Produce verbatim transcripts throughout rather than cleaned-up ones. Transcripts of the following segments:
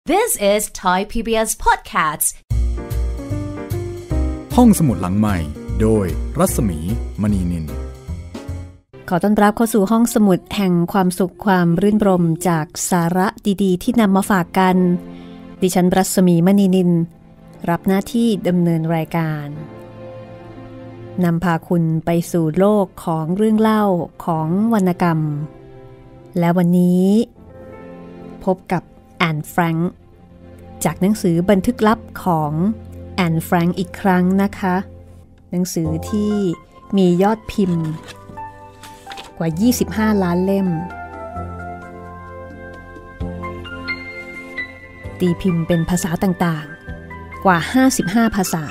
This is Thai พี บี เอส Podcast ห้องสมุดหลังใหม่โดยรัศมีมณีนินขอต้อนรับเข้าสู่ห้องสมุดแห่งความสุขความรื่นรมจากสาระดีๆที่นำมาฝากกันดิฉันรัศมีมณีนินรับหน้าที่ดำเนินรายการนำพาคุณไปสู่โลกของเรื่องเล่าของวรรณกรรมและวันนี้พบกับแอนน์แฟรงค์จากหนังสือบันทึกลับของแอนน์แฟรงค์อีกครั้งนะคะหนังสือที่มียอดพิมพ์กว่ายี่สิบห้าล้านเล่มตีพิมพ์เป็นภาษาต่างๆกว่าห้าสิบห้าภาษา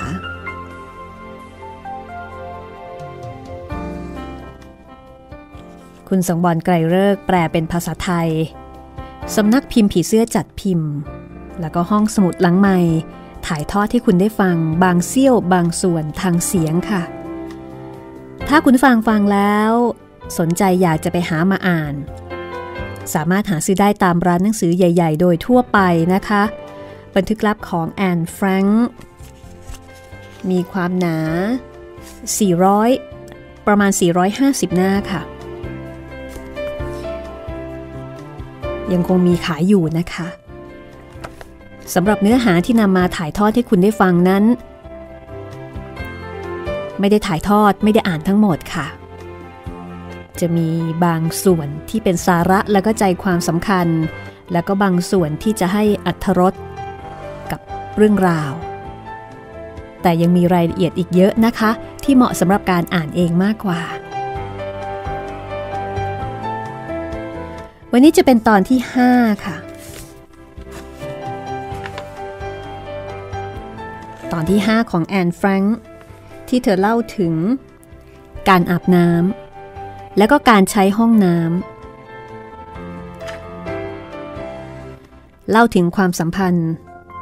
คุณสังวรไกรฤกษ์แปลเป็นภาษาไทยสำนักพิมพ์ผีเสื้อจัดพิมพ์แล้วก็ห้องสมุดหลังใหม่ถ่ายทอดให้คุณได้ฟังบางเสี้ยวบางส่วนทางเสียงค่ะถ้าคุณฟังฟังแล้วสนใจอยากจะไปหามาอ่านสามารถหาซื้อได้ตามร้านหนังสือใหญ่ๆโดยทั่วไปนะคะบันทึกลับของแอนน์แฟรงค์มีความหนาสี่ร้อยประมาณสี่ร้อยห้าสิบหน้าค่ะยังคงมีขายอยู่นะคะสำหรับเนื้อหาที่นำมาถ่ายทอดให้คุณได้ฟังนั้นไม่ได้ถ่ายทอดไม่ได้อ่านทั้งหมดค่ะจะมีบางส่วนที่เป็นสาระแล้วก็ใจความสำคัญแล้วก็บางส่วนที่จะให้อรรถรสกับเรื่องราวแต่ยังมีรายละเอียดอีกเยอะนะคะที่เหมาะสำหรับการอ่านเองมากกว่าวันนี้จะเป็นตอนที่ห้าค่ะตอนที่ห้าของแอนน์แฟรงค์ที่เธอเล่าถึงการอาบน้ำและก็การใช้ห้องน้ำเล่าถึงความสัมพันธ์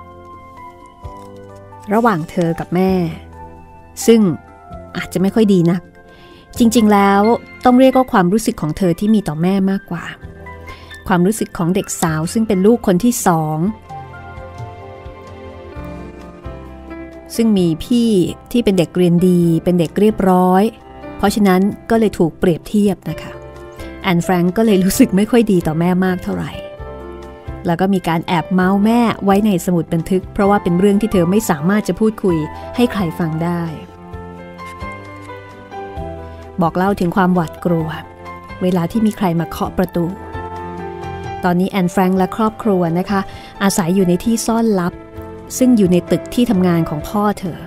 ระหว่างเธอกับแม่ซึ่งอาจจะไม่ค่อยดีนักจริงๆแล้วต้องเรียกว่าความรู้สึกของเธอที่มีต่อแม่มากกว่าความรู้สึกของเด็กสาวซึ่งเป็นลูกคนที่สองซึ่งมีพี่ที่เป็นเด็กเรียนดีเป็นเด็กเรียบร้อยเพราะฉะนั้นก็เลยถูกเปรียบเทียบนะคะแอนน์แฟรงค์ก็เลยรู้สึกไม่ค่อยดีต่อแม่มากเท่าไหร่แล้วก็มีการแอบเมาส์แม่ไว้ในสมุดบันทึกเพราะว่าเป็นเรื่องที่เธอไม่สามารถจะพูดคุยให้ใครฟังได้บอกเล่าถึงความหวาดกลัวเวลาที่มีใครมาเคาะประตูตอนนี้แอนน์แฟรงค์และครอบครัวนะคะอาศัยอยู่ในที่ซ่อนลับซึ่งอยู่ในตึกที่ทำงานของพ่อเธอ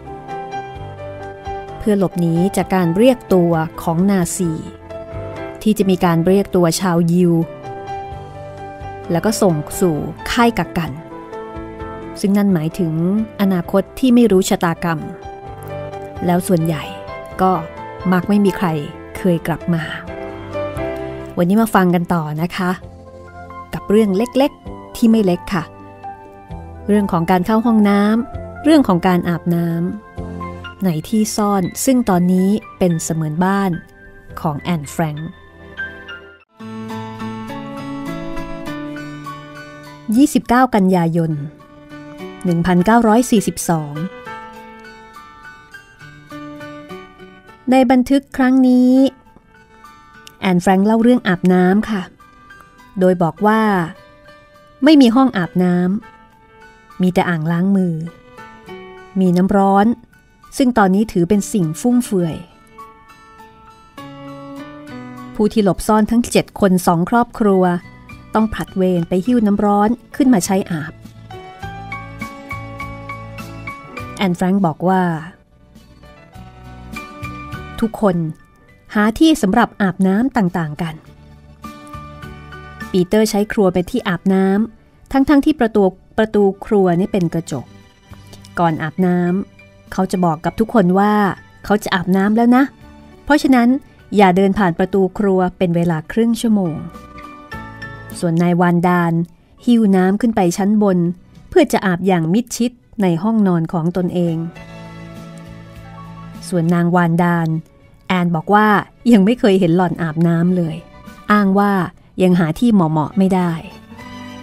เพื่อหลบหนีจากการเรียกตัวของนาซีที่จะมีการเรียกตัวชาวยิวแล้วก็ส่งสู่ค่ายกักกันซึ่งนั่นหมายถึงอนาคตที่ไม่รู้ชะตากรรมแล้วส่วนใหญ่ก็มักไม่มีใครเคยกลับมาวันนี้มาฟังกันต่อนะคะกับเรื่องเล็กๆที่ไม่เล็กค่ะเรื่องของการเข้าห้องน้ำเรื่องของการอาบน้ำในที่ซ่อนซึ่งตอนนี้เป็นเสมือนบ้านของแอนน์แฟรงค์ยี่สิบเก้ากันยายนหนึ่งพันเก้าร้อยสี่สิบสองในบันทึกครั้งนี้แอนน์แฟรงค์เล่าเรื่องอาบน้ำค่ะโดยบอกว่าไม่มีห้องอาบน้ำมีแต่อ่างล้างมือมีน้ำร้อนซึ่งตอนนี้ถือเป็นสิ่งฟุ่มเฟือยผู้ที่หลบซ่อนทั้งเจ็ดคนสองครอบครัวต้องผลัดเวรไปหิ้วน้ำร้อนขึ้นมาใช้อาบแอนน์แฟรงค์บอกว่าทุกคนหาที่สำหรับอาบน้ำต่างๆกันปีเตอร์ใช้ครัวเป็นที่อาบน้ำทั้งๆ ท, ที่ประตูประตูครัวนี่เป็นกระจกก่อนอาบน้ำเขาจะบอกกับทุกคนว่าเขาจะอาบน้ำแล้วนะเพราะฉะนั้นอย่าเดินผ่านประตูครัวเป็นเวลาครึ่งชั่วโมงส่วนนายวานดานหิ้วน้ำขึ้นไปชั้นบนเพื่อจะอาบอย่างมิดชิดในห้องนอนของตนเองส่วนนางวานดานแอนบอกว่ายังไม่เคยเห็นหล่อนอาบน้ำเลยอ้างว่ายังหาที่เหมาะๆไม่ได้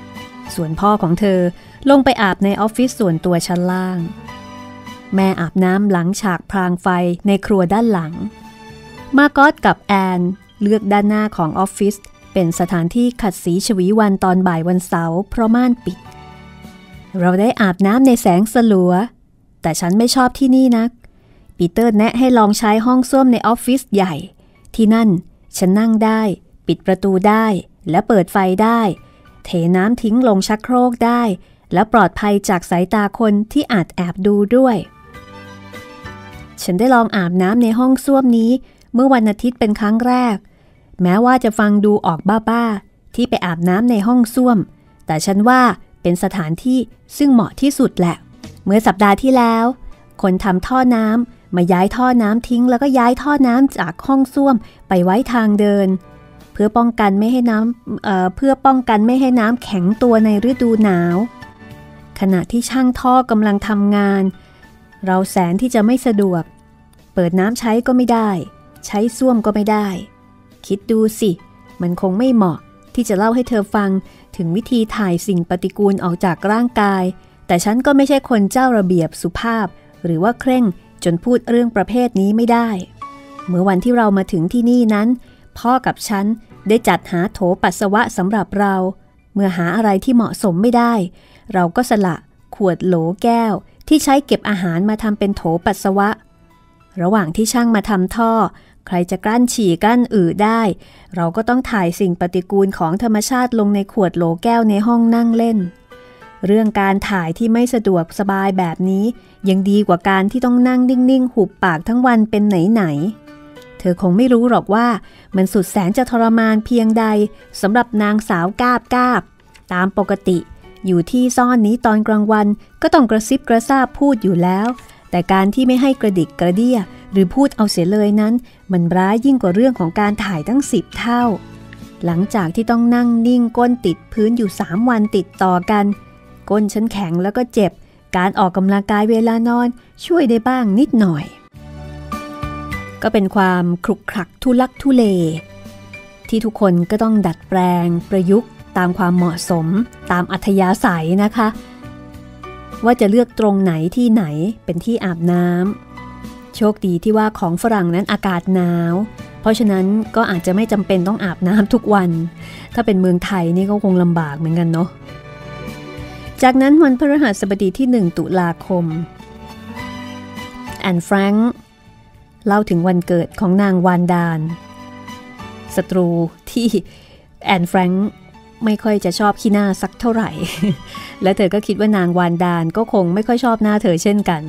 ส่วนพ่อของเธอลงไปอาบในออฟฟิศส่วนตัวชั้นล่างแม่อาบน้ำหลังฉากพรางไฟในครัวด้านหลังมาร์กอตกับแอนเลือกด้านหน้าของออฟฟิศเป็นสถานที่ขัดสีชวีวันตอนบ่ายวันเสาร์เพราะม่านปิดเราได้อาบน้ำในแสงสลัวแต่ฉันไม่ชอบที่นี่นักปีเตอร์แนะให้ลองใช้ห้องส้วมในออฟฟิศใหญ่ที่นั่นฉันนั่งได้ปิดประตูได้และเปิดไฟได้เทน้ำทิ้งลงชักโครกได้และปลอดภัยจากสายตาคนที่อาจแอบดูด้วยฉันได้ลองอาบน้ำในห้องส้วมนี้เมื่อวันอาทิตย์เป็นครั้งแรกแม้ว่าจะฟังดูออกบ้าๆที่ไปอาบน้ำในห้องส้วมแต่ฉันว่าเป็นสถานที่ซึ่งเหมาะที่สุดแหละเมื่อสัปดาห์ที่แล้วคนทำท่อน้ำมาย้ายท่อน้ำทิ้งแล้วก็ย้ายท่อน้ำจากห้องส้วมไปไว้ทางเดินเพื่อป้องกันไม่ให้น้ำเอ่อเพื่อป้องกันไม่ให้น้ำแข็งตัวในฤดูหนาวขณะที่ช่างท่อกำลังทำงานเราแสนที่จะไม่สะดวกเปิดน้ำใช้ก็ไม่ได้ใช้ส้วมก็ไม่ได้คิดดูสิมันคงไม่เหมาะที่จะเล่าให้เธอฟังถึงวิธีถ่ายสิ่งปฏิกูลออกจากร่างกายแต่ฉันก็ไม่ใช่คนเจ้าระเบียบสุภาพหรือว่าเคร่งจนพูดเรื่องประเภทนี้ไม่ได้เมื่อวันที่เรามาถึงที่นี่นั้นพ่อกับฉันได้จัดหาโถปัสสาวะสำหรับเราเมื่อหาอะไรที่เหมาะสมไม่ได้เราก็สละขวดโหลแก้วที่ใช้เก็บอาหารมาทำเป็นโถปัสสาวะระหว่างที่ช่างมาทำท่อใครจะกลั้นฉี่กลั้นอืดได้เราก็ต้องถ่ายสิ่งปฏิกูลของธรรมชาติลงในขวดโหลแก้วในห้องนั่งเล่นเรื่องการถ่ายที่ไม่สะดวกสบายแบบนี้ยังดีกว่าการที่ต้องนั่งนิ่งๆหุบปากทั้งวันเป็นไหนๆเธอคงไม่รู้หรอกว่ามันสุดแสนจะทรมานเพียงใดสำหรับนางสาวกาบกาบตามปกติอยู่ที่ซ่อนนี้ตอนกลางวันก็ต้องกระซิบกระซาบพูดอยู่แล้วแต่การที่ไม่ให้กระดิกกระเดี้ยหรือพูดเอาเสียเลยนั้นมันร้ายยิ่งกว่าเรื่องของการถ่ายตั้งสิบเท่าหลังจากที่ต้องนั่งนิ่งก้นติดพื้นอยู่สามวันติดต่อกันก้นฉันแข็งแล้วก็เจ็บการออกกำลังกายเวลานอนช่วยได้บ้างนิดหน่อยก็เป็นความคลุกคลักทุลักทุเลที่ทุกคนก็ต้องดัดแปลงประยุกต์ตามความเหมาะสมตามอัธยาศัยนะคะว่าจะเลือกตรงไหนที่ไหนเป็นที่อาบน้ำโชคดีที่ว่าของฝรั่งนั้นอากาศหนาวเพราะฉะนั้นก็อาจจะไม่จำเป็นต้องอาบน้ำทุกวันถ้าเป็นเมืองไทยนี่ก็คงลำบากเหมือนกันเนาะจากนั้นวันพฤหัสบดีที่หนึ่งตุลาคมแอนแฟรงค์เล่าถึงวันเกิดของนางวานดานศัตรูที่แอนแฟรงค์ไม่ค่อยจะชอบขี้หน้าสักเท่าไหร่ และเธอก็คิดว่านางวานดานก็คงไม่ค่อยชอบหน้าเธอเช่นกัน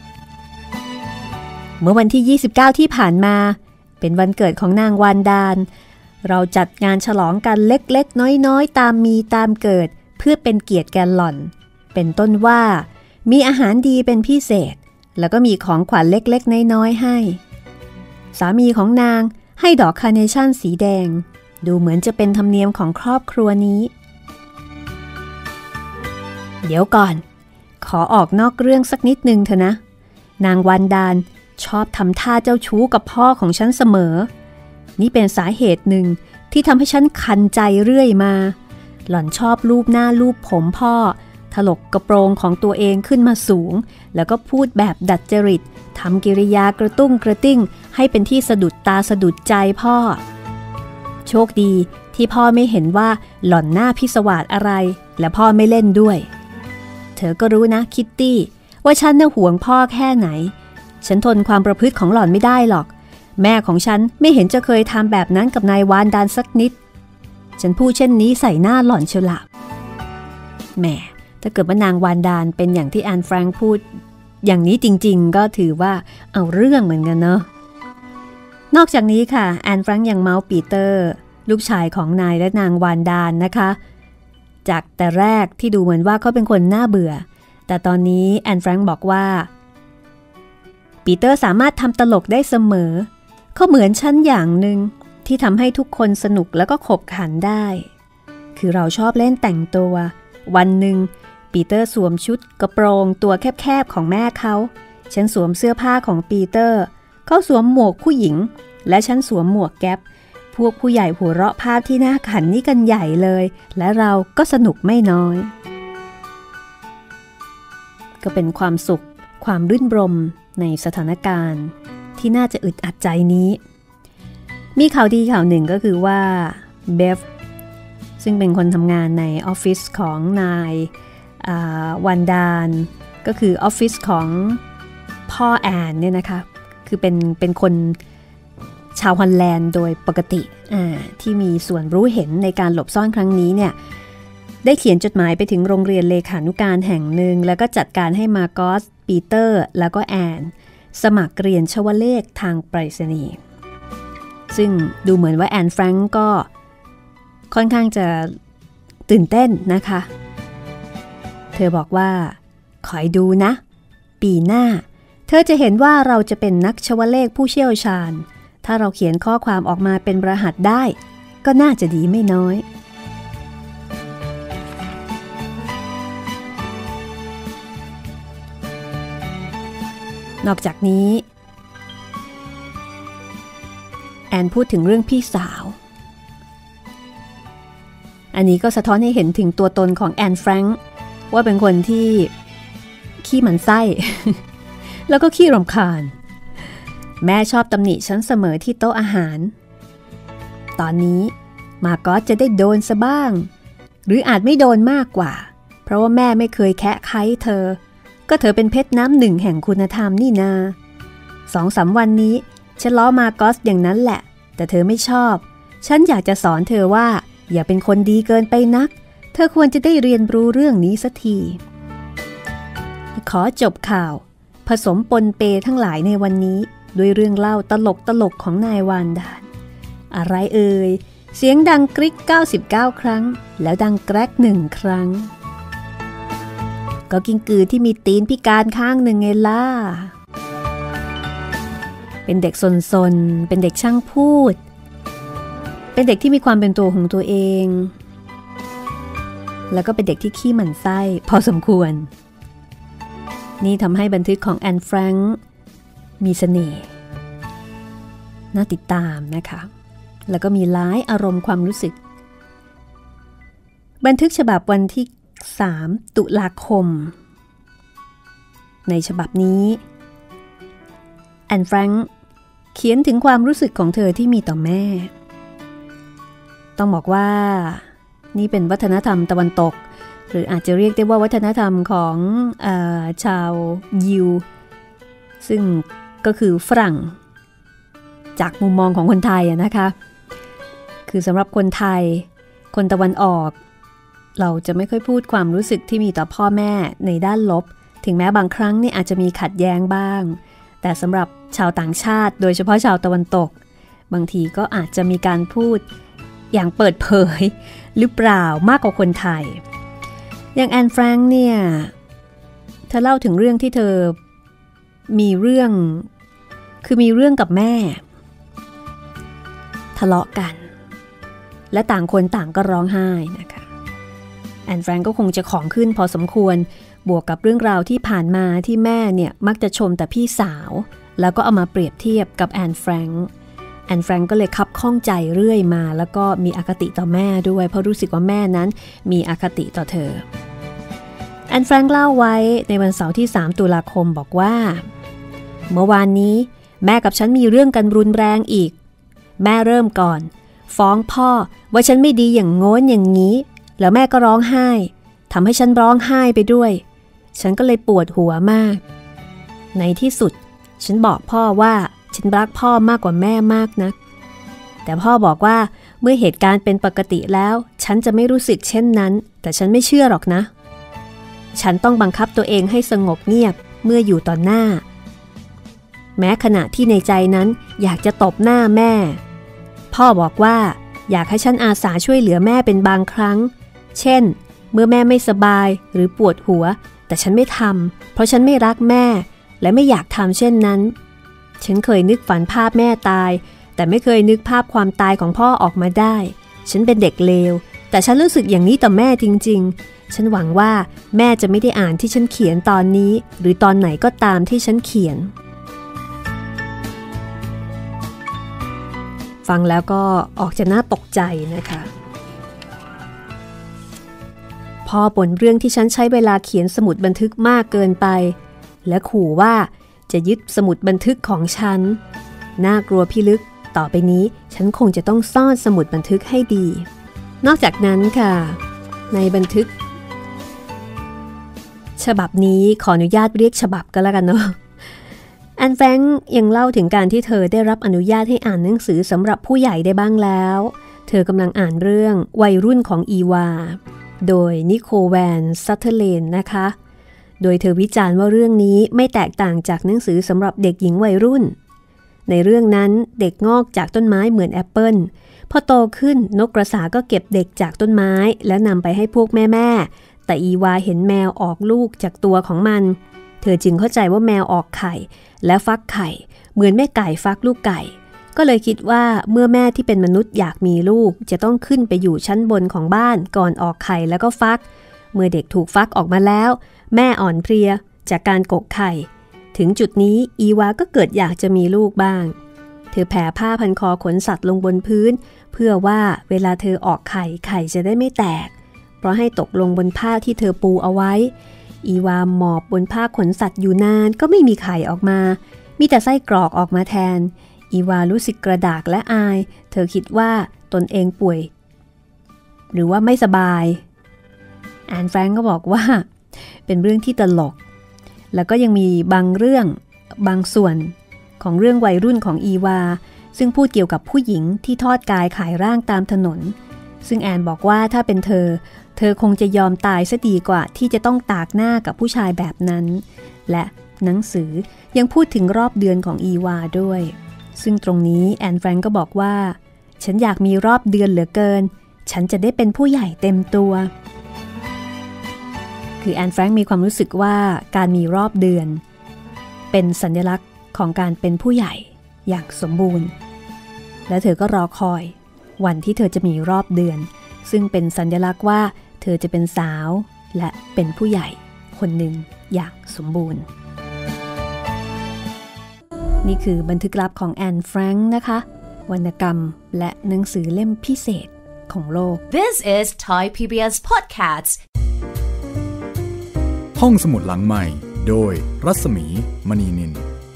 เมื่อวันที่ยี่สิบเก้าที่ผ่านมาเป็นวันเกิดของนางวานดานเราจัดงานฉลองกันเล็กๆน้อยๆตามมีตามเกิดเพื่อเป็นเกียรติแก่หล่อนเป็นต้นว่ามีอาหารดีเป็นพิเศษแล้วก็มีของขวัญเล็กๆน้อยๆให้สามีของนางให้ดอกคาร์เนชั่นสีแดงดูเหมือนจะเป็นธรรมเนียมของครอบครัวนี้เดี๋ยวก่อนขอออกนอกเรื่องสักนิดนึงเถอะนะนางวานดานชอบทำท่าเจ้าชู้กับพ่อของฉันเสมอนี่เป็นสาเหตุหนึ่งที่ทำให้ฉันคันใจเรื่อยมาหล่อนชอบลูบหน้าลูบผมพ่อถลกกระโปรงของตัวเองขึ้นมาสูงแล้วก็พูดแบบดัดจริตทำกิริยากระตุ้งกระติ้งให้เป็นที่สะดุดตาสะดุดใจพ่อโชคดีที่พ่อไม่เห็นว่าหล่อนหน้าพิศวาสอะไรและพ่อไม่เล่นด้วยเธอก็รู้นะคิตตี้ว่าฉันน่ะห่วงพ่อแค่ไหนฉันทนความประพฤติของหล่อนไม่ได้หรอกแม่ของฉันไม่เห็นจะเคยทำแบบนั้นกับนายวานดานสักนิดฉันพูดเช่นนี้ใส่หน้าหล่อนเชียวละแหมถ้าเกิดว่านางวานดานเป็นอย่างที่แอนแฟรงค์พูดอย่างนี้จริงๆก็ถือว่าเอาเรื่องเหมือนกันเนาะนอกจากนี้ค่ะแอนแฟรงค์ยังเมาส์ปีเตอร์ลูกชายของนายและนางวานดานนะคะจากแต่แรกที่ดูเหมือนว่าเขาเป็นคนน่าเบื่อแต่ตอนนี้แอนแฟรงค์บอกว่าปีเตอร์สามารถทำตลกได้เสมอเขาเหมือนฉันอย่างหนึ่งที่ทำให้ทุกคนสนุกแล้วก็ขบขันได้คือเราชอบเล่นแต่งตัววันหนึ่งปีเตอร์สวมชุดกระโปรงตัวแคบๆของแม่เขาฉันสวมเสื้อผ้าของปีเตอร์เขาสวมหมวกผู้หญิงและฉันสวมหมวกแก๊ปผพวกผู้ใหญ่หัวเราะภาพที่น่าขันนี่กันใหญ่เลยและเราก็สนุกไม่น้อยก็เป็นความสุขความรื่นรมในสถานการณ์ที่น่าจะอึดอัดใจนี้มีข่าวดีข่าวหนึ่งก็คือว่าเบฟซึ่งเป็นคนทำงานในออฟฟิศของนายวันดานก็คือออฟฟิศของพ่อแอนเนี่ยนะคะคือเป็นเป็นคนชาวฮอลแลนด์โดยปกติที่มีส่วนรู้เห็นในการหลบซ่อนครั้งนี้เนี่ยได้เขียนจดหมายไปถึงโรงเรียนเลขานุการแห่งหนึ่งแล้วก็จัดการให้มาร์กอสปีเตอร์แล้วก็แอนสมัครเรียนชวเลขทางไปรษณีย์ซึ่งดูเหมือนว่าแอนแฟรงก์ก็ค่อนข้างจะตื่นเต้นนะคะเธอบอกว่าคอยดูนะปีหน้าเธอจะเห็นว่าเราจะเป็นนักชวเลขผู้เชี่ยวชาญถ้าเราเขียนข้อความออกมาเป็นรหัสได้ก็น่าจะดีไม่น้อยนอกจากนี้แอนพูดถึงเรื่องพี่สาวอันนี้ก็สะท้อนให้เห็นถึงตัวตนของแอนแฟรงค์ว่าเป็นคนที่ขี้หมันไส้ แล้วก็ขี้รำคาญแม่ชอบตำหนิฉันเสมอที่โต๊ะอาหารตอนนี้มาร์กอสจะได้โดนซะบ้างหรืออาจไม่โดนมากกว่าเพราะว่าแม่ไม่เคยแคะไข้เธอก็เธอเป็นเพชรน้ำหนึ่งแห่งคุณธรรมนี่นาสองสามวันนี้ฉันล้อมาร์กอสอย่างนั้นแหละแต่เธอไม่ชอบฉันอยากจะสอนเธอว่าอย่าเป็นคนดีเกินไปนักเธอควรจะได้เรียนรู้เรื่องนี้สักทีขอจบข่าวผสมปนเปทั้งหลายในวันนี้ด้วยเรื่องเล่าตลกตลกของนายวานดานอะไรเอ่ยเสียงดังกริ๊กเก้าสิบเก้าครั้งแล้วดังแกรกหนึ่งครั้งก็กิ้งกือที่มีตีนพิการข้างหนึ่งไงล่ะเป็นเด็กซนๆเป็นเด็กช่างพูดเป็นเด็กที่มีความเป็นตัวของตัวเองแล้วก็เป็นเด็กที่ขี้หมั่นไส้พอสมควรนี่ทำให้บันทึกของแอนแฟรงค์มีเสน่ห์น่าติดตามนะคะแล้วก็มีหลายอารมณ์ความรู้สึกบันทึกฉบับวันที่สามตุลาคมในฉบับนี้แอนแฟรงค์เขียนถึงความรู้สึกของเธอที่มีต่อแม่ต้องบอกว่านี่เป็นวัฒนธรรมตะวันตกหรืออาจจะเรียกได้ว่าวัฒนธรรมของเอ่อชาวยิวซึ่งก็คือฝรั่งจากมุมมองของคนไทยนะคะคือสำหรับคนไทยคนตะวันออกเราจะไม่ค่อยพูดความรู้สึกที่มีต่อพ่อแม่ในด้านลบถึงแม้บางครั้งนี่อาจจะมีขัดแย้งบ้างแต่สำหรับชาวต่างชาติโดยเฉพาะชาวตะวันตกบางทีก็อาจจะมีการพูดอย่างเปิดเผยหรือเปล่ามากกว่าคนไทยอย่างแอนแฟรงค์เนี่ยเธอเล่าถึงเรื่องที่เธอมีเรื่องคือมีเรื่องกับแม่ทะเลาะกันและต่างคนต่างก็ร้องไห้นะคะแอนแฟรงค์ก็คงจะของขึ้นพอสมควรบวกกับเรื่องราวที่ผ่านมาที่แม่เนี่ยมักจะชมแต่พี่สาวแล้วก็เอามาเปรียบเทียบกับแอนแฟรงค์แอนแฟรงค์ก็เลยคับข้องใจเรื่อยมาแล้วก็มีอคติต่อแม่ด้วยเพราะรู้สึกว่าแม่นั้นมีอคติต่อเธอแอนแฟรงค์เล่าไว้ในวันเสาร์ที่สามตุลาคมบอกว่าเมื่อวานนี้แม่กับฉันมีเรื่องกันรุนแรงอีกแม่เริ่มก่อนฟ้องพ่อว่าฉันไม่ดีอย่างโน้นอย่างนี้แล้วแม่ก็ร้องไห้ทำให้ฉันร้องไห้ไปด้วยฉันก็เลยปวดหัวมากในที่สุดฉันบอกพ่อว่าฉันรักพ่อมากกว่าแม่มากนักแต่พ่อบอกว่าเมื่อเหตุการณ์เป็นปกติแล้วฉันจะไม่รู้สึกเช่นนั้นแต่ฉันไม่เชื่อหรอกนะฉันต้องบังคับตัวเองให้สงบเงียบเมื่ออยู่ต่อหน้าแม้ขณะที่ในใจนั้นอยากจะตบหน้าแม่พ่อบอกว่าอยากให้ฉันอาสาช่วยเหลือแม่เป็นบางครั้งเช่นเมื่อแม่ไม่สบายหรือปวดหัวแต่ฉันไม่ทำเพราะฉันไม่รักแม่และไม่อยากทำเช่นนั้นฉันเคยนึกฝันภาพแม่ตายแต่ไม่เคยนึกภาพความตายของพ่อออกมาได้ฉันเป็นเด็กเลวแต่ฉันรู้สึกอย่างนี้ต่อแม่จริงๆฉันหวังว่าแม่จะไม่ได้อ่านที่ฉันเขียนตอนนี้หรือตอนไหนก็ตามที่ฉันเขียนฟังแล้วก็ออกจะน่าตกใจนะคะพ่อบ่นเรื่องที่ฉันใช้เวลาเขียนสมุดบันทึกมากเกินไปและขู่ว่าจะยึดสมุดบันทึกของฉันน่ากลัวพิลึกต่อไปนี้ฉันคงจะต้องซ่อนสมุดบันทึกให้ดีนอกจากนั้นค่ะในบันทึกฉบับนี้ขออนุญาตเรียกฉบับก็แล้วกันเนาะแอนแฟรงค์ยังเล่าถึงการที่เธอได้รับอนุญาตให้อ่านหนังสือสำหรับผู้ใหญ่ได้บ้างแล้วเธอกำลังอ่านเรื่องวัยรุ่นของอีวาโดยนิโคลแวนซัตเทอร์เลนนะคะโดยเธอวิจารณ์ว่าเรื่องนี้ไม่แตกต่างจากหนังสือสำหรับเด็กหญิงวัยรุ่นในเรื่องนั้นเด็กงอกจากต้นไม้เหมือนแอปเปิ้ลพอโตขึ้นนกกระสาก็เก็บเด็กจากต้นไม้แล้วนำไปให้พวกแม่ๆแต่อีวาเห็นแมวออกลูกจากตัวของมันเธอจึงเข้าใจว่าแมวออกไข่และฟักไข่เหมือนแม่ไก่ฟักลูกไก่ก็เลยคิดว่าเมื่อแม่ที่เป็นมนุษย์อยากมีลูกจะต้องขึ้นไปอยู่ชั้นบนของบ้านก่อนออกไข่แล้วก็ฟักเมื่อเด็กถูกฟักออกมาแล้วแม่อ่อนเพลียจากการกกไข่ถึงจุดนี้อีวาก็เกิดอยากจะมีลูกบ้างเธอแผ่ผ้าพันคอขนสัตว์ลงบนพื้นเพื่อว่าเวลาเธอออกไข่ไข่จะได้ไม่แตกเพราะให้ตกลงบนผ้าที่เธอปูเอาไว้อีวาหมอบบนผ้าขนสัตว์อยู่นานก็ไม่มีไข่ออกมามีแต่ไส้กรอกออกมาแทนอีวารู้สึกกระดากและอายเธอคิดว่าตนเองป่วยหรือว่าไม่สบายแอนแฟรงก์ก็บอกว่าเป็นเรื่องที่ตลกแล้วก็ยังมีบางเรื่องบางส่วนของเรื่องวัยรุ่นของอีวาซึ่งพูดเกี่ยวกับผู้หญิงที่ทอดกายขายร่างตามถนนซึ่งแอนบอกว่าถ้าเป็นเธอเธอคงจะยอมตายซะดีกว่าที่จะต้องตากหน้ากับผู้ชายแบบนั้นและหนังสือยังพูดถึงรอบเดือนของอีวาด้วยซึ่งตรงนี้แอนแฟรงก์ก็บอกว่าฉันอยากมีรอบเดือนเหลือเกินฉันจะได้เป็นผู้ใหญ่เต็มตัวคือแอนแฟรงก์มีความรู้สึกว่าการมีรอบเดือนเป็นสัญลักษณ์ของการเป็นผู้ใหญ่อย่างสมบูรณ์และเธอก็รอคอยวันที่เธอจะมีรอบเดือนซึ่งเป็นสัญลักษณ์ว่าเธอจะเป็นสาวและเป็นผู้ใหญ่คนหนึ่งอย่างสมบูรณ์นี่คือบันทึกลับของแอนแฟรงค์นะคะวรรณกรรมและหนังสือเล่มพิเศษของโลก This is Thai พี บี เอส Podcast ห้องสมุดหลังใหม่โดยรัศมีมณีนิน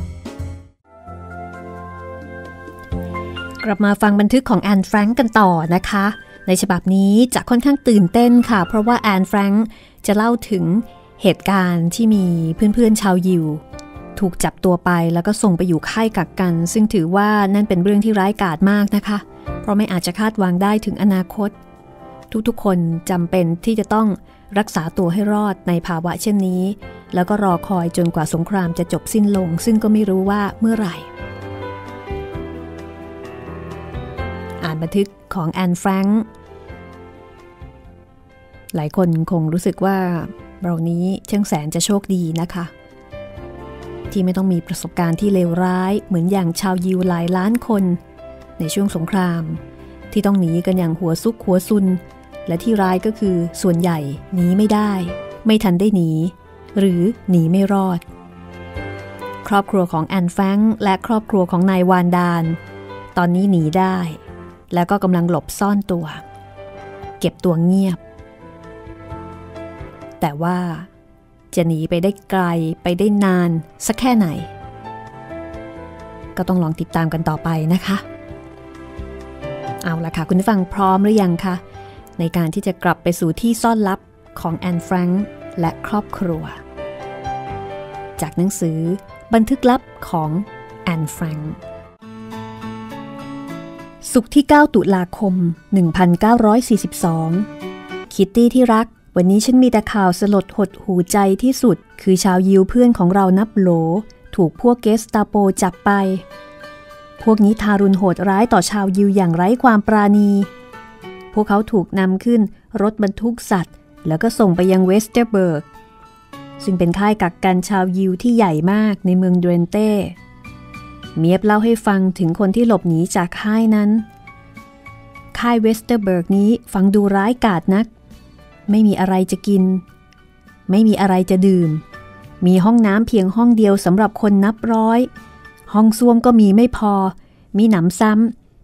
กลับมาฟังบันทึกของแอนแฟรงค์กันต่อนะคะในฉบับนี้จะค่อนข้างตื่นเต้นค่ะเพราะว่าแอนแฟรงค์จะเล่าถึงเหตุการณ์ที่มีเพื่อนๆชาวยิวถูกจับตัวไปแล้วก็ส่งไปอยู่ค่ายกักกันซึ่งถือว่านั่นเป็นเรื่องที่ร้ายกาจมากนะคะเพราะไม่อาจจะคาดหวังได้ถึงอนาคตทุกๆคนจำเป็นที่จะต้องรักษาตัวให้รอดในภาวะเช่นนี้แล้วก็รอคอยจนกว่าสงครามจะจบสิ้นลงซึ่งก็ไม่รู้ว่าเมื่อไหร่อ่านบันทึกของแอนแฟรงค์หลายคนคงรู้สึกว่าเรานี้ช่างแสนจะโชคดีนะคะที่ไม่ต้องมีประสบการณ์ที่เลวร้ายเหมือนอย่างชาวยิวหลายล้านคนในช่วงสงครามที่ต้องหนีกันอย่างหัวซุกหัวซุนและที่ร้ายก็คือส่วนใหญ่หนีไม่ได้ไม่ทันได้หนีหรือหนีไม่รอดครอบครัวของแอนแฟรงค์และครอบครัวของนายวานดานตอนนี้หนีได้แล้วก็กำลังหลบซ่อนตัวเก็บตัวเงียบแต่ว่าจะหนีไปได้ไกลไปได้นานสักแค่ไหนก็ต้องลองติดตามกันต่อไปนะคะเอาล่ะค่ะคุณผู้ฟังพร้อมหรือยังคะในการที่จะกลับไปสู่ที่ซ่อนลับของแอนแฟรงค์และครอบครัวจากหนังสือบันทึกลับของแอนแฟรงค์ศุกร์ที่เก้าตุลาคมหนึ่งพันเก้าร้อยสี่สิบสองคิตตี้ที่รักวันนี้ฉันมีแต่ข่าวสลดหดหูใจที่สุดคือชาวยิวเพื่อนของเรานับโหลถูกพวกเกสตาโปจับไปพวกนี้ทารุณโหดร้ายต่อชาวยิวอย่างไร้ความปราณีพวกเขาถูกนำขึ้นรถบรรทุกสัตว์แล้วก็ส่งไปยังเวสเตอร์เบิร์กซึ่งเป็นค่ายกักกันชาวยิวที่ใหญ่มากในเมืองเดรนเต้เมียบเล่าให้ฟังถึงคนที่หลบหนีจากค่ายนั้นค่ายเวสเตอร์เบิร์กนี้ฟังดูร้ายกาจนักไม่มีอะไรจะกินไม่มีอะไรจะดื่มมีห้องน้ำเพียงห้องเดียวสำหรับคนนับร้อยห้องส้วมก็มีไม่พอมีหนำซ้ำ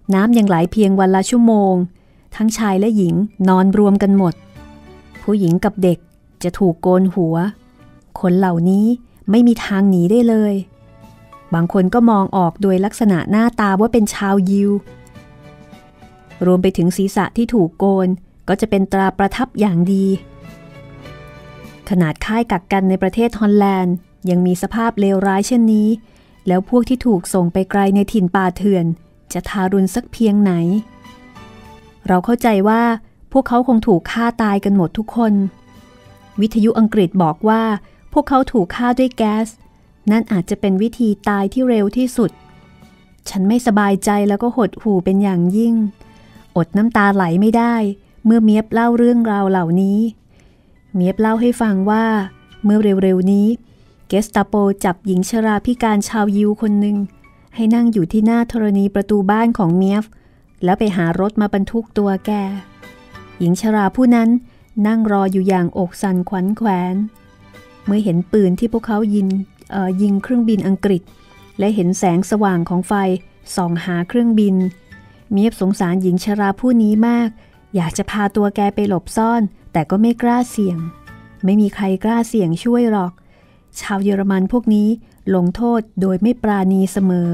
น้ำยังไหลเพียงวันละชั่วโมงทั้งชายและหญิงนอนรวมกันหมดผู้หญิงกับเด็กจะถูกโกนหัวคนเหล่านี้ไม่มีทางหนีได้เลยบางคนก็มองออกโดยลักษณะหน้าตาว่าเป็นชาวยิวรวมไปถึงศีรษะที่ถูกโกนก็จะเป็นตราประทับอย่างดีขนาดค่ายกักกันในประเทศฮอลแลนด์ยังมีสภาพเลวร้ายเช่นนี้แล้วพวกที่ถูกส่งไปไกลในถิ่นป่าเถื่อนจะทารุณสักเพียงไหนเราเข้าใจว่าพวกเขาคงถูกฆ่าตายกันหมดทุกคนวิทยุอังกฤษบอกว่าพวกเขาถูกฆ่าด้วยแก๊สนั่นอาจจะเป็นวิธีตายที่เร็วที่สุดฉันไม่สบายใจแล้วก็หดหู่เป็นอย่างยิ่งอดน้ำตาไหลไม่ได้เมื่อเมียบเล่าเรื่องราวเหล่านี้เมียบเล่าให้ฟังว่าเมื่อเร็วๆนี้เกสตาโปจับหญิงชราพิการชาวยิวคนหนึ่งให้นั่งอยู่ที่หน้าธรณีประตูบ้านของเมียบแล้วไปหารถมาบรรทุกตัวแกหญิงชราผู้นั้นนั่งรออยู่อย่างอกสั่นขวัญแขวนเมื่อเห็นปืนที่พวกเขายิงเอ่อยิงเครื่องบินอังกฤษและเห็นแสงสว่างของไฟส่องหาเครื่องบินเมียบสงสารหญิงชราผู้นี้มากอยากจะพาตัวแกไปหลบซ่อนแต่ก็ไม่กล้าเสี่ยงไม่มีใครกล้าเสี่ยงช่วยหรอกชาวเยอรมันพวกนี้ลงโทษโดยไม่ปราณีเสมอ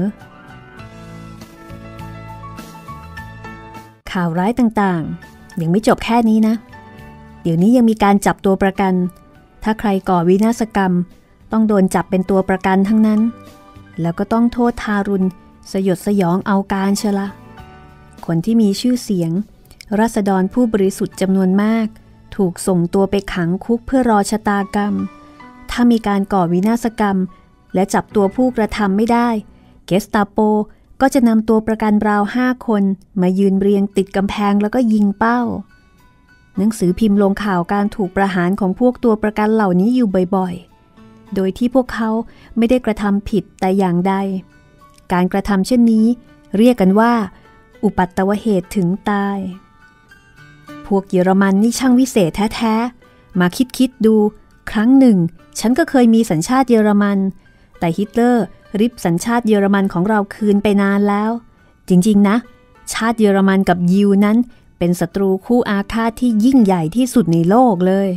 ข่าวร้ายต่างๆยังไม่จบแค่นี้นะเดี๋ยวนี้ยังมีการจับตัวประกันถ้าใครก่อวินาศกรรมต้องโดนจับเป็นตัวประกันทั้งนั้นแล้วก็ต้องโทษทารุณสยดสยองเอาการเชละคนที่มีชื่อเสียงราษฎรผู้บริสุทธิ์จำนวนมากถูกส่งตัวไปขังคุกเพื่อรอชะตากรรมถ้ามีการก่อวินาศกรรมและจับตัวผู้กระทำไม่ได้เกสตาโปก็จะนำตัวประกันราวห้าคนมายืนเรียงติดกำแพงแล้วก็ยิงเป้าหนังสือพิมพ์ลงข่าวการถูกประหารของพวกตัวประกันเหล่านี้อยู่บ่อยๆโดยที่พวกเขาไม่ได้กระทำผิดแต่อย่างใดการกระทำเช่นนี้เรียกกันว่าอุปัตตวเหตุถึงตายพวกเยอรมันนี่ช่างวิเศษแท้ๆมาคิดๆดูครั้งหนึ่งฉันก็เคยมีสัญชาติเยอรมันแต่ฮิตเลอร์ริบสัญชาติเยอรมันของเราคืนไปนานแล้วจริงๆนะชาติเยอรมันกับยิวนั้นเป็นศัตรูคู่อาฆาตที่ยิ่งใหญ่ที่สุดในโลกเลย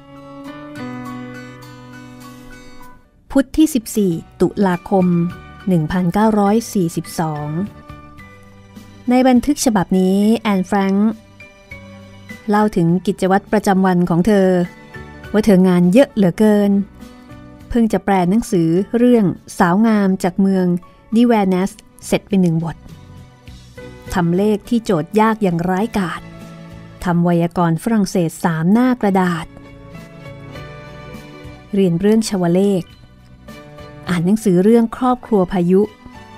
พุธที่สิบสี่ตุลาคมหนึ่งพันเก้าร้อยสี่สิบสองในบันทึกฉบับนี้แอนแฟรงค์เล่าถึงกิจวัตรประจำวันของเธอว่าเธองานเยอะเหลือเกินเพิ่งจะแปลหนังสือเรื่องสาวงามจากเมืองดิแวเนสเสร็จไปหนึ่งบททำเลขที่โจทย์ยากอย่างร้ายกาจทำไวยากรณ์ฝรั่งเศสสามหน้ากระดาษเรียนเรื่องชวเลขอ่านหนังสือเรื่องครอบครัวพายุ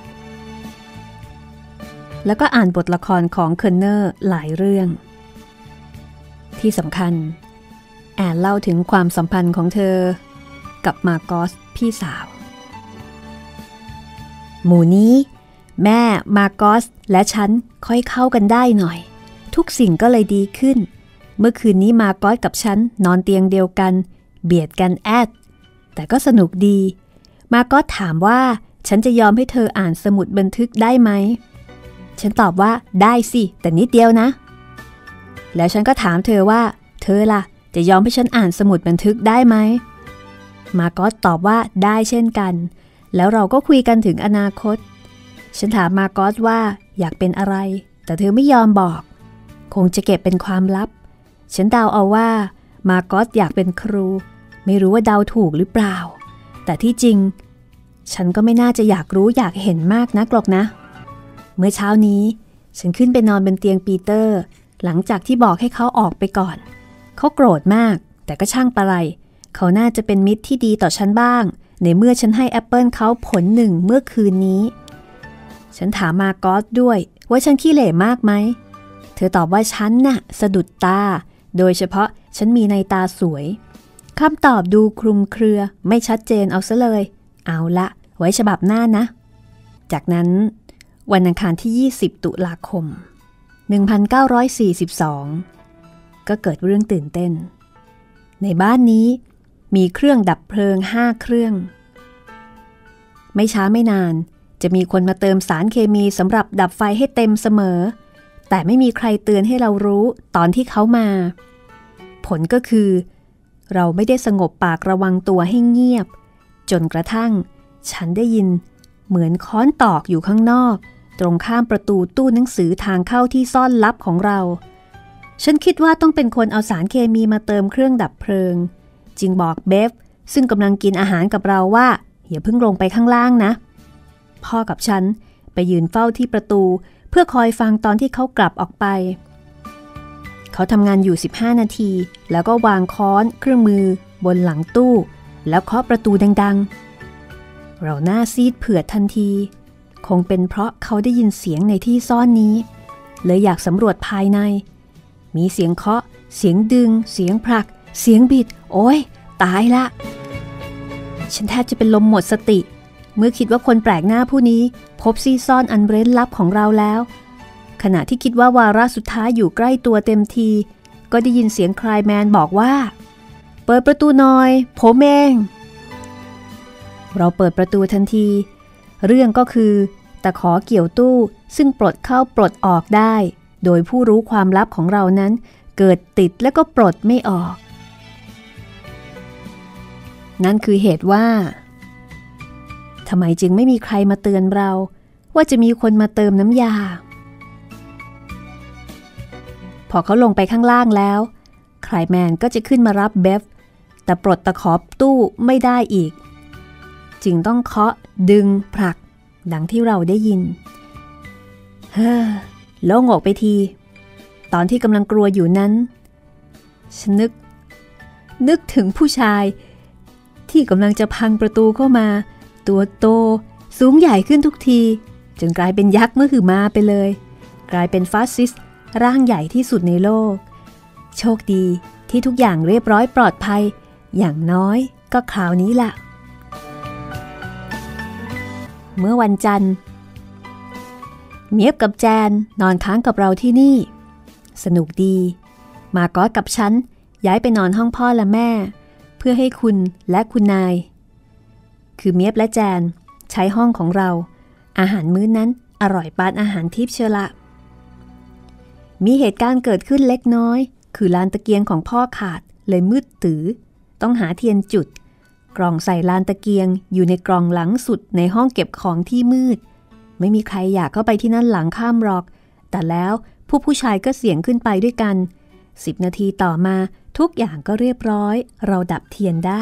แล้วก็อ่านบทละครของเคอร์เนอร์หลายเรื่องที่สำคัญแอนเล่าถึงความสัมพันธ์ของเธอกับมาร์กอสพี่สาวหมู่นี้แม่มาร์กอสและฉันค่อยเข้ากันได้หน่อยทุกสิ่งก็เลยดีขึ้นเมื่อคืนนี้มาร์กอสกับฉันนอนเตียงเดียวกันเบียดกันแอดแต่ก็สนุกดีมาร์กอสถามว่าฉันจะยอมให้เธออ่านสมุดบันทึกได้ไหมฉันตอบว่าได้สิแต่นิดเดียวนะแล้วฉันก็ถามเธอว่าเธอล่ะจะยอมให้ฉันอ่านสมุดบันทึกได้ไหมมาร์กอสตอบว่าได้เช่นกันแล้วเราก็คุยกันถึงอนาคตฉันถามมาร์กอสว่าอยากเป็นอะไรแต่เธอไม่ยอมบอกคงจะเก็บเป็นความลับฉันเดาเอาว่ามาร์กอสอยากเป็นครูไม่รู้ว่าเดาถูกหรือเปล่าแต่ที่จริงฉันก็ไม่น่าจะอยากรู้อยากเห็นมากนักหรอกนะเมื่อเช้านี้ฉันขึ้นไปนอนบนเตียงปีเตอร์หลังจากที่บอกให้เขาออกไปก่อนเขาโกรธมากแต่ก็ช่างปะไรเขาน่าจะเป็นมิตรที่ดีต่อฉันบ้างในเมื่อฉันให้แอปเปิลเขาผลหนึ่งเมื่อคืนนี้ฉันถามมาร์กอสด้วยว่าฉันขี้เหร่มากไหมเธอตอบว่าฉันน่ะสะดุดตาโดยเฉพาะฉันมีในตาสวยคำตอบดูคลุมเครือไม่ชัดเจนเอาซะเลยเอาละไว้ฉบับหน้านะจากนั้นวันอังคารที่ยี่สิบตุลาคมหนึ่งพันเก้าร้อยสี่สิบสองก็เกิดเรื่องตื่นเต้นในบ้านนี้มีเครื่องดับเพลิงห้าเครื่องไม่ช้าไม่นานจะมีคนมาเติมสารเคมีสำหรับดับไฟให้เต็มเสมอแต่ไม่มีใครเตือนให้เรารู้ตอนที่เขามาผลก็คือเราไม่ได้สงบปากระวังตัวให้เงียบจนกระทั่งฉันได้ยินเหมือนค้อนตอกอยู่ข้างนอกตรงข้ามประตูตู้หนังสือทางเข้าที่ซ่อนลับของเราฉันคิดว่าต้องเป็นคนเอาสารเคมีมาเติมเครื่องดับเพลิงจึงบอกเบฟซึ่งกำลังกินอาหารกับเราว่าอย่าเพิ่งลงไปข้างล่างนะพ่อกับฉันไปยืนเฝ้าที่ประตูเพื่อคอยฟังตอนที่เขากลับออกไปเขาทำงานอยู่สิบห้านาทีแล้วก็วางค้อนเครื่องมือบนหลังตู้แล้วเคาะประตูดังๆเราหน้าซีดเผือดทันทีคงเป็นเพราะเขาได้ยินเสียงในที่ซ่อนนี้เลยอยากสำรวจภายในมีเสียงเคาะเสียงดึงเสียงผลักเสียงบิดโอ๊ยตายละฉันแทบจะเป็นลมหมดสติเมื่อคิดว่าคนแปลกหน้าผู้นี้พบซี่ซ่อนอันเร้นลับของเราแล้วขณะที่คิดว่าวาระสุดท้ายอยู่ใกล้ตัวเต็มทีก็ได้ยินเสียงคลายแมนบอกว่าเปิดประตูหน่อยผมเองเราเปิดประตูทันทีเรื่องก็คือตะขอเกี่ยวตู้ซึ่งปลดเข้าปลดออกได้โดยผู้รู้ความลับของเรานั้นเกิดติดแล้วก็ปลดไม่ออกนั่นคือเหตุว่าทำไมจึงไม่มีใครมาเตือนเราว่าจะมีคนมาเติมน้ำยาพอเขาลงไปข้างล่างแล้วคลายแมนก็จะขึ้นมารับเบฟแต่ปลดตะขอตู้ไม่ได้อีกจึงต้องเคาะดึงผลักดังที่เราได้ยินเฮ้อโล่งอกไปทีตอนที่กำลังกลัวอยู่นั้นฉันนึกนึกถึงผู้ชายที่กำลังจะพังประตูเข้ามาตัวโตสูงใหญ่ขึ้นทุกทีจนกลายเป็นยักษ์มหึมาไปเลยกลายเป็นฟาสซิสต์ร่างใหญ่ที่สุดในโลกโชคดีที่ทุกอย่างเรียบร้อยปลอดภัยอย่างน้อยก็คราวนี้ล่ะเมื่อวันจันทร์เมียบกับแจนนอนค้างกับเราที่นี่สนุกดีมาก๊อตกับฉันย้ายไปนอนห้องพ่อและแม่เพื่อให้คุณและคุณนายคือเมียบและแจนใช้ห้องของเราอาหารมื้อนั้นอร่อยปานอาหารทิพย์เชียวละมีเหตุการณ์เกิดขึ้นเล็กน้อยคือลานตะเกียงของพ่อขาดเลยมืดตื้อต้องหาเทียนจุดกล่องใส่ลานตะเกียงอยู่ในกล่องหลังสุดในห้องเก็บของที่มืดไม่มีใครอยากเข้าไปที่นั่นหลังค่ำหรอกแต่แล้วผู้ผู้ชายก็เสี่ยงขึ้นไปด้วยกันสิบนาทีต่อมาทุกอย่างก็เรียบร้อยเราดับเทียนได้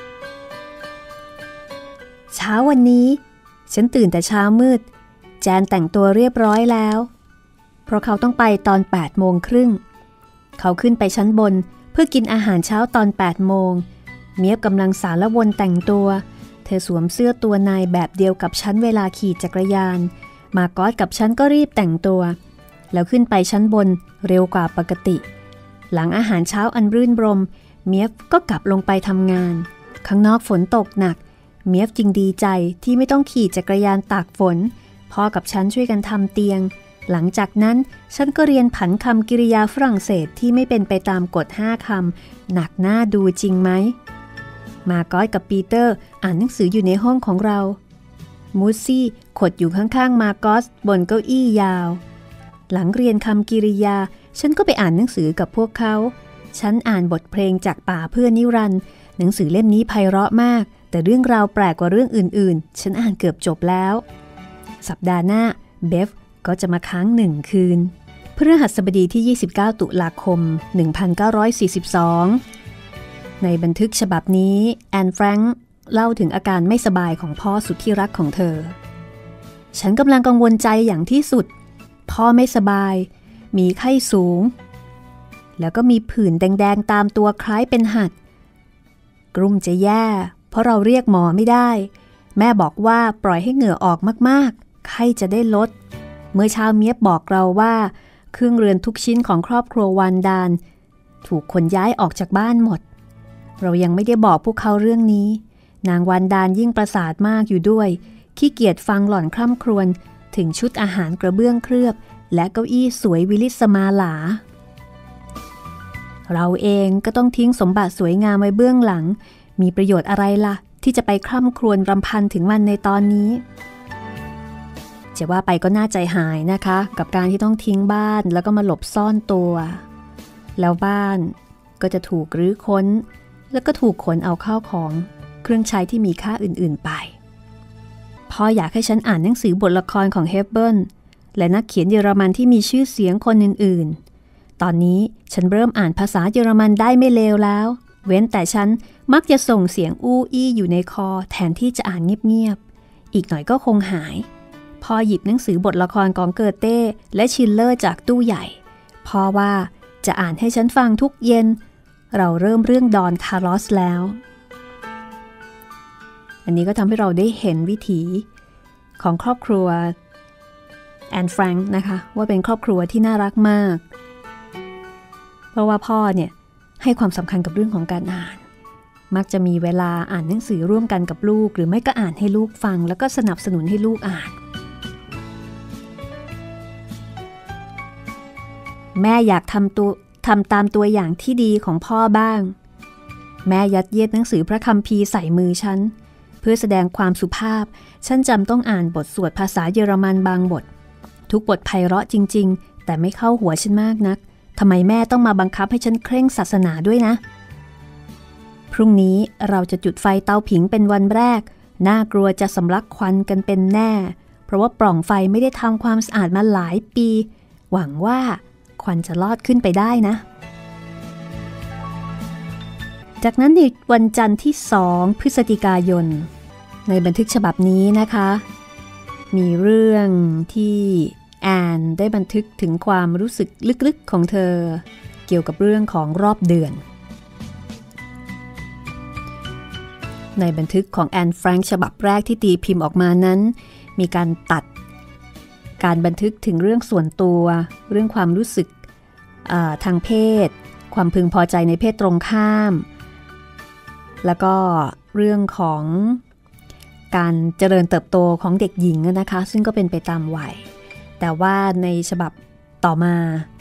เช้าวันนี้ฉันตื่นแต่เช้ามืดแจนแต่งตัวเรียบร้อยแล้วเพราะเขาต้องไปตอนแปดโมงครึ่งเขาขึ้นไปชั้นบนเพื่อกินอาหารเช้าตอนแปดโมงเมียบกำลังสารวนแต่งตัวเธอสวมเสื้อตัวนายแบบเดียวกับฉันเวลาขี่จักรยานมาก๊อตกับฉันก็รีบแต่งตัวแล้วขึ้นไปชั้นบนเร็วกว่าปกติหลังอาหารเช้าอันรื่นรมเมียบก็กลับลงไปทำงานข้างนอกฝนตกหนักเมียบจึงดีใจที่ไม่ต้องขี่จักรยานตากฝนพ่อกับฉันช่วยกันทำเตียงหลังจากนั้นฉันก็เรียนผันคำกริยาฝรั่งเศสที่ไม่เป็นไปตามกฎห้าคำหนักหน้าดูจริงไหมมาก๊อตกับปีเตอร์อ่านหนังสืออยู่ในห้องของเรามูซี่ขดอยู่ข้างๆมาก๊อตบนเก้าอี้ยาวหลังเรียนคำกริยาฉันก็ไปอ่านหนังสือกับพวกเขาฉันอ่านบทเพลงจากป่าเพื่อนิรันดร์หนังสือเล่มนี้ไพเราะมากแต่เรื่องราวแปลกกว่าเรื่องอื่นๆฉันอ่านเกือบจบแล้วสัปดาห์หน้าเบฟก็จะมาค้างหนึ่งคืนพฤหัสบดีที่ยี่สิบเก้าตุลาคมหนึ่งพันเก้าร้อยสี่สิบสองในบันทึกฉบับนี้แอนแฟรงค์เล่าถึงอาการไม่สบายของพ่อสุดที่รักของเธอฉันกำลังกังวลใจอย่างที่สุดพ่อไม่สบายมีไข้สูงแล้วก็มีผื่นแดงๆตามตัวคล้ายเป็นหัดกลุ้มจะแย่เพราะเราเรียกหมอไม่ได้แม่บอกว่าปล่อยให้เหงื่อออกมากๆไข้จะได้ลดเมื่อเช้าเมียบบอกเราว่าเครื่องเรือนทุกชิ้นของครอบครัววานดานถูกขนย้ายออกจากบ้านหมดเรายังไม่ได้บอกพวกเขาเรื่องนี้นางวานดานยิ่งประสาทมากอยู่ด้วยขี้เกียจฟังหล่อนคร่ำครวญถึงชุดอาหารกระเบื้องเคลือบและเก้าอี้สวยวิลิสมาหลาเราเองก็ต้องทิ้งสมบัติสวยงามไว้เบื้องหลังมีประโยชน์อะไรล่ะที่จะไปคร่ำครวญรำพันถึงมันในตอนนี้จะว่าไปก็น่าใจหายนะคะกับการที่ต้องทิ้งบ้านแล้วก็มาหลบซ่อนตัวแล้วบ้านก็จะถูกรื้อค้นแล้วก็ถูกขนเอาเข้าของเครื่องใช้ที่มีค่าอื่นๆไปพ่ออยากให้ฉันอ่านหนังสือบทละครของเฮปเบิร์นและนักเขียนเยอรมันที่มีชื่อเสียงคนอื่นๆตอนนี้ฉันเริ่มอ่านภาษาเยอรมันได้ไม่เลวแล้วเว้นแต่ฉันมักจะส่งเสียงอู้อี้อยู่ในคอแทนที่จะอ่านเงียบๆอีกหน่อยก็คงหายพ่อหยิบหนังสือบทละครของเกอเต้และชิลเลอร์จากตู้ใหญ่พ่อว่าจะอ่านให้ฉันฟังทุกเย็นเราเริ่มเรื่องดอนคาร์ลอสแล้วอันนี้ก็ทำให้เราได้เห็นวิถีของครอบครัวแอนแฟรงค์นะคะว่าเป็นครอบครัวที่น่ารักมากเพราะว่าพ่อเนี่ยให้ความสำคัญกับเรื่องของการอ่านมักจะมีเวลาอ่านหนังสือร่วมกันกับลูกหรือไม่ก็อ่านให้ลูกฟังแล้วก็สนับสนุนให้ลูกอ่านแม่อยากทำตัวทำตามตัวอย่างที่ดีของพ่อบ้างแม่ยัดเยียดหนังสือพระคัมภีร์ใส่มือฉันเพื่อแสดงความสุภาพฉันจำต้องอ่านบทสวดภาษาเยอรมันบางบททุกบทไพเราะจริงๆแต่ไม่เข้าหัวฉันมากนักทำไมแม่ต้องมาบังคับให้ฉันเคร่งศาสนาด้วยนะพรุ่งนี้เราจะจุดไฟเตาผิงเป็นวันแรกน่ากลัวจะสำลักควันกันเป็นแน่เพราะว่าปล่องไฟไม่ได้ทำความสะอาดมาหลายปีหวังว่าควันจะลอดขึ้นไปได้นะจากนั้นในวันจันทร์ที่สองพฤศจิกายนในบันทึกฉบับนี้นะคะมีเรื่องที่แอนได้บันทึกถึงความรู้สึกลึกๆของเธอเกี่ยวกับเรื่องของรอบเดือนในบันทึกของแอนแฟรงค์ฉบับแรกที่ตีพิมพ์ออกมานั้นมีการตัดการบันทึกถึงเรื่องส่วนตัวเรื่องความรู้สึกทางเพศความพึงพอใจในเพศตรงข้ามแล้วก็เรื่องของการเจริญเติบโตของเด็กหญิงนะคะซึ่งก็เป็นไปตามวัยแต่ว่าในฉบับต่อมา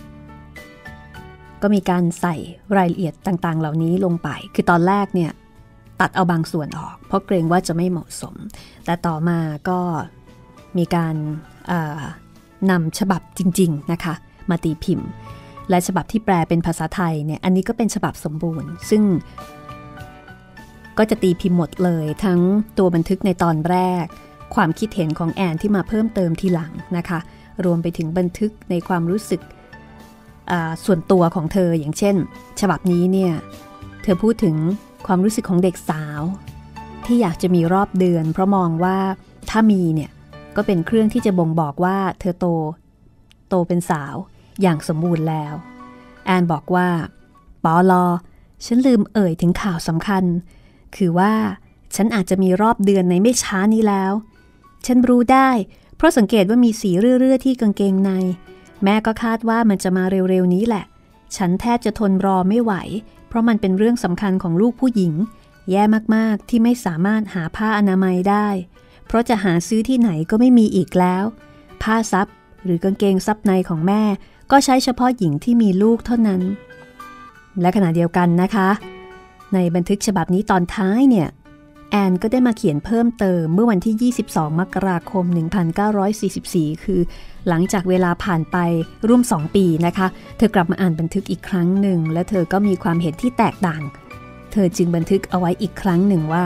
ก็มีการใส่รายละเอียดต่างๆเหล่านี้ลงไปคือตอนแรกเนี่ยตัดเอาบางส่วนออกเพราะเกรงว่าจะไม่เหมาะสมแต่ต่อมาก็มีการนำฉบับจริงๆนะคะมาตีพิมพ์และฉบับที่แปลเป็นภาษาไทยเนี่ยอันนี้ก็เป็นฉบับสมบูรณ์ซึ่งก็จะตีพิมพ์หมดเลยทั้งตัวบันทึกในตอนแรกความคิดเห็นของแอนที่มาเพิ่มเติมทีหลังนะคะรวมไปถึงบันทึกในความรู้สึกส่วนตัวของเธออย่างเช่นฉบับนี้เนี่ยเธอพูดถึงความรู้สึกของเด็กสาวที่อยากจะมีรอบเดือนเพราะมองว่าถ้ามีเนี่ยก็เป็นเครื่องที่จะบ่งบอกว่าเธอโตโตเป็นสาวอย่างสมบูรณ์แล้วแอนบอกว่าปอลอฉันลืมเอ่ยถึงข่าวสำคัญคือว่าฉันอาจจะมีรอบเดือนในไม่ช้านี้แล้วฉันรู้ได้เพราะสังเกตว่ามีสีเรื่อๆที่กางเกงในแม่ก็คาดว่ามันจะมาเร็วๆนี้แหละฉันแทบจะทนรอไม่ไหวเพราะมันเป็นเรื่องสำคัญของลูกผู้หญิงแย่มากๆที่ไม่สามารถหาผ้าอนามัยได้เพราะจะหาซื้อที่ไหนก็ไม่มีอีกแล้วผ้าซับหรือกางเกงซับในของแม่ก็ใช้เฉพาะหญิงที่มีลูกเท่านั้นและขณะเดียวกันนะคะในบันทึกฉบับนี้ตอนท้ายเนี่ยแอนก็ได้มาเขียนเพิ่มเติมเมื่อวันที่ยี่สิบสองมกราคมหนึ่งพันเก้าร้อยสี่สิบสี่คือหลังจากเวลาผ่านไปร่วมสองปีนะคะเธอกลับมาอ่านบันทึกอีกครั้งหนึ่งและเธอก็มีความเห็นที่แตกต่างเธอจึงบันทึกเอาไว้อีกครั้งหนึ่งว่า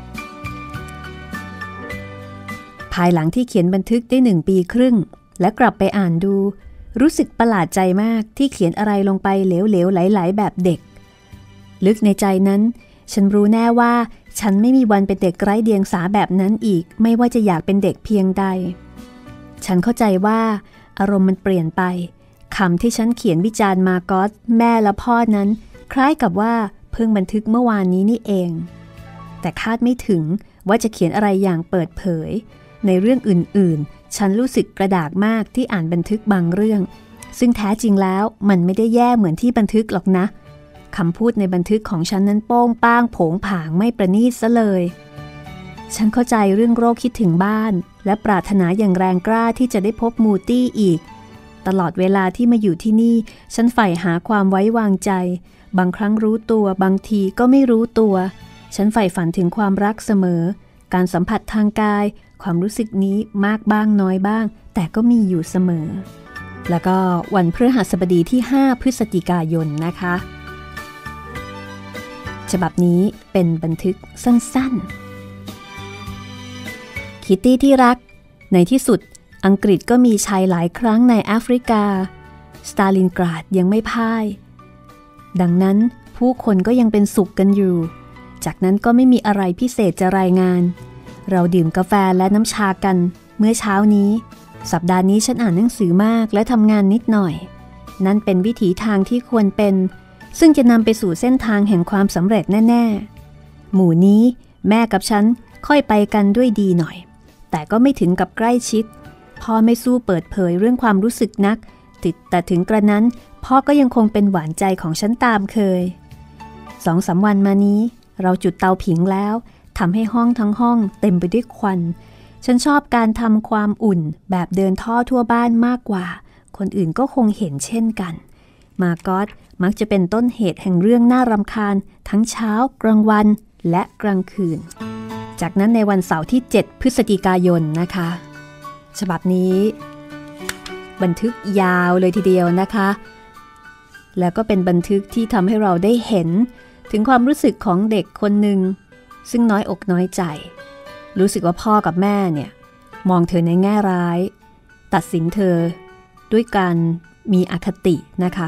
ภายหลังที่เขียนบันทึกได้หนึ่งปีครึ่งและกลับไปอ่านดูรู้สึกประหลาดใจมากที่เขียนอะไรลงไปเหลวๆไหลๆแบบเด็กลึกในใจนั้นฉันรู้แน่ว่าฉันไม่มีวันเป็นเด็กไร้เดียงสาแบบนั้นอีกไม่ว่าจะอยากเป็นเด็กเพียงใดฉันเข้าใจว่าอารมณ์มันเปลี่ยนไปคำที่ฉันเขียนวิจารณ์มาก๊อตแม่และพ่อนั้นคล้ายกับว่าเพิ่งบันทึกเมื่อวานนี้นี่เองแต่คาดไม่ถึงว่าจะเขียนอะไรอย่างเปิดเผยในเรื่องอื่นๆฉันรู้สึกกระดากมากที่อ่านบันทึกบางเรื่องซึ่งแท้จริงแล้วมันไม่ได้แย่เหมือนที่บันทึกหรอกนะคำพูดในบันทึกของฉันนั้นโป้งป้างโผงผางไม่ประณีตซะเลยฉันเข้าใจเรื่องโรคคิดถึงบ้านและปรารถนาอย่างแรงกล้าที่จะได้พบมูตี้อีกตลอดเวลาที่มาอยู่ที่นี่ฉันใฝ่หาความไว้วางใจบางครั้งรู้ตัวบางทีก็ไม่รู้ตัวฉันใฝ่ฝันถึงความรักเสมอการสัมผัสทางกายความรู้สึกนี้มากบ้างน้อยบ้างแต่ก็มีอยู่เสมอแล้วก็วันพฤหัสบดีที่ห้าพฤศจิกายนนะคะฉบับนี้เป็นบันทึกสั้นๆคิตตี้ที่รักในที่สุดอังกฤษก็มีชัยหลายครั้งในแอฟริกาสตาลินกราดยังไม่พ่ายดังนั้นผู้คนก็ยังเป็นสุขกันอยู่จากนั้นก็ไม่มีอะไรพิเศษจะรายงานเราดื่มกาแฟและน้ำชากันเมื่อเช้านี้สัปดาห์นี้ฉันอ่านหนังสือมากและทำงานนิดหน่อยนั่นเป็นวิถีทางที่ควรเป็นซึ่งจะนำไปสู่เส้นทางแห่งความสำเร็จแน่ๆหมู่นี้แม่กับฉันค่อยไปกันด้วยดีหน่อยแต่ก็ไม่ถึงกับใกล้ชิดพ่อไม่สู้เปิดเผยเรื่องความรู้สึกนักติดแต่ถึงกระนั้นพ่อก็ยังคงเป็นหวานใจของฉันตามเคยสองสามวันมานี้เราจุดเตาผิงแล้วทำให้ห้องทั้งห้องเต็มไปด้วยควันฉันชอบการทำความอุ่นแบบเดินท่อทั่วบ้านมากกว่าคนอื่นก็คงเห็นเช่นกันมาร์กอตมักจะเป็นต้นเหตุแห่งเรื่องน่ารำคาญทั้งเช้ากลางวันและกลางคืนจากนั้นในวันเสาร์ที่เจ็ดพฤศจิกายนนะคะฉบับนี้บันทึกยาวเลยทีเดียวนะคะแล้วก็เป็นบันทึกที่ทำให้เราได้เห็นถึงความรู้สึกของเด็กคนหนึ่งซึ่งน้อยอกน้อยใจรู้สึกว่าพ่อกับแม่เนี่ยมองเธอในแง่ร้ายตัดสินเธอด้วยการมีอคตินะคะ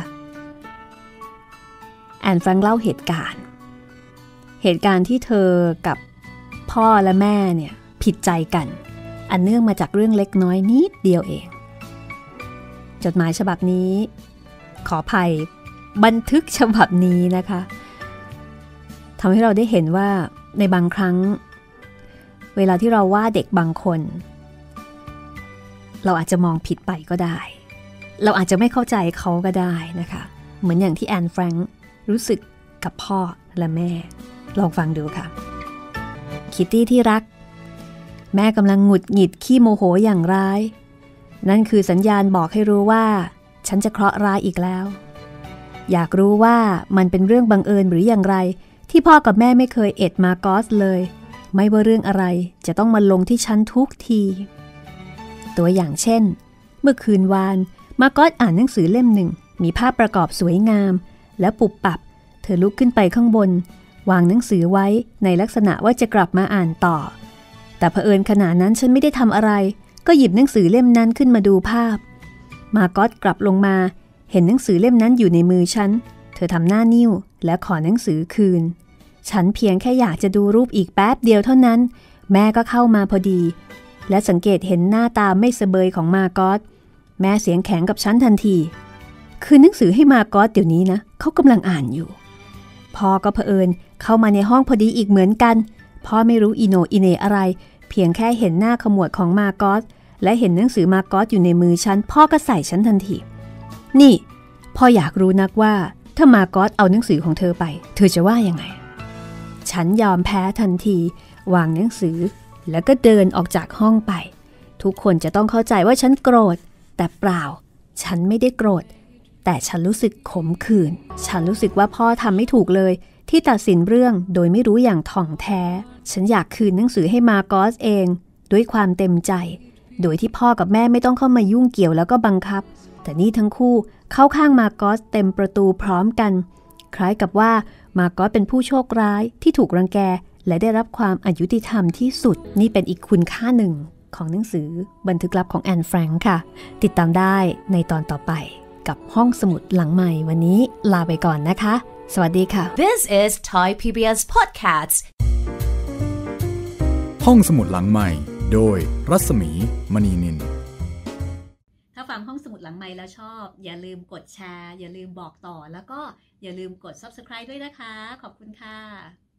แอนแฟรงค์เล่าเหตุการณ์เหตุการณ์ที่เธอกับพ่อและแม่เนี่ยผิดใจกันอันเนื่องมาจากเรื่องเล็กน้อยนิดเดียวเองจดหมายฉบับนี้ขออภัยบันทึกฉบับนี้นะคะทำให้เราได้เห็นว่าในบางครั้งเวลาที่เราว่าเด็กบางคนเราอาจจะมองผิดไปก็ได้เราอาจจะไม่เข้าใจเขาก็ได้นะคะเหมือนอย่างที่แอนแฟรงค์รู้สึกกับพ่อและแม่ลองฟังดูค่ะคิตตี้ที่รักแม่กำลังหงุดหงิดขี้โมโหอย่างร้ายนั่นคือสัญญาณบอกให้รู้ว่าฉันจะเคราะห์ร้ายอีกแล้วอยากรู้ว่ามันเป็นเรื่องบังเอิญหรืออย่างไรที่พ่อกับแม่ไม่เคยเอ็ดมาร์กอสเลยไม่ว่าเรื่องอะไรจะต้องมาลงที่ฉันทุกทีตัวอย่างเช่นเมื่อคืนวานมาร์กอสอ่านหนังสือเล่มหนึ่งมีภาพประกอบสวยงามและปุบปับเธอลุกขึ้นไปข้างบนวางหนังสือไว้ในลักษณะว่าจะกลับมาอ่านต่อแต่เผอิญขณะนั้นฉันไม่ได้ทำอะไรก็หยิบหนังสือเล่มนั้นขึ้นมาดูภาพมาร์กอสกลับลงมาเห็นหนังสือเล่มนั้นอยู่ในมือฉันเธอทำหน้านิ่วและขอหนังสือคืนฉันเพียงแค่อยากจะดูรูปอีกแป๊บเดียวเท่านั้นแม่ก็เข้ามาพอดีและสังเกตเห็นหน้าตาไม่เสบยของมาร์กอสแม่เสียงแข็งกับฉันทันทีคืนหนังสือให้มาร์กอสเดี๋ยวนี้นะเขากำลังอ่านอยู่พ่อก็เผอิญเข้ามาในห้องพอดีอีกเหมือนกันพ่อไม่รู้อีโหนอีเหน่อะไรเพียงแค่เห็นหน้าขมวดของมาร์กอสและเห็นหนังสือมาร์กอสอยู่ในมือฉันพ่อก็ใส่ฉันทันทีนี่พ่ออยากรู้นักว่าถ้ามาร์กอสเอาหนังสือของเธอไปเธอจะว่ายังไงฉันยอมแพ้ทันทีวางหนังสือแล้วก็เดินออกจากห้องไปทุกคนจะต้องเข้าใจว่าฉันโกรธแต่เปล่าฉันไม่ได้โกรธแต่ฉันรู้สึกขมขื่นฉันรู้สึกว่าพ่อทำไม่ถูกเลยที่ตัดสินเรื่องโดยไม่รู้อย่างถ่องแท้ฉันอยากคืนหนังสือให้มาร์กอสเองด้วยความเต็มใจโดยที่พ่อกับแม่ไม่ต้องเข้ามายุ่งเกี่ยวแล้วก็บังคับแต่นี่ทั้งคู่เข้าข้างมาร์กอสเต็มประตูพร้อมกันคล้ายกับว่ามาร์กอสเป็นผู้โชคร้ายที่ถูกรังแกและได้รับความอยุติธรรมที่สุดนี่เป็นอีกคุณค่าหนึ่งของหนังสือบันทึกลับของแอนแฟรงค์ค่ะติดตามได้ในตอนต่อไปกับห้องสมุดหลังใหม่วันนี้ลาไปก่อนนะคะสวัสดีค่ะ This is Thai พี บี เอส Podcast ห้องสมุดหลังใหม่โดยรัศมีมณีนินถ้าฟังห้องสมุดหลังใหม่แล้วชอบอย่าลืมกดแชร์อย่าลืมบอกต่อแล้วก็อย่าลืมกด ซับสไครบ์ ด้วยนะคะขอบคุณค่ะ